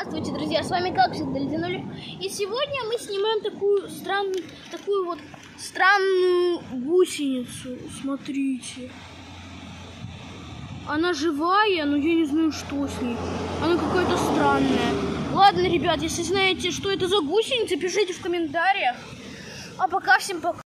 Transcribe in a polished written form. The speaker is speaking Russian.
Здравствуйте, друзья, с вами как всегда Ледяной. И сегодня мы снимаем такую странную гусеницу. Смотрите. Она живая, но я не знаю, что с ней. Она какая-то странная. Ладно, ребят, если знаете, что это за гусеница, пишите в комментариях. А пока всем пока.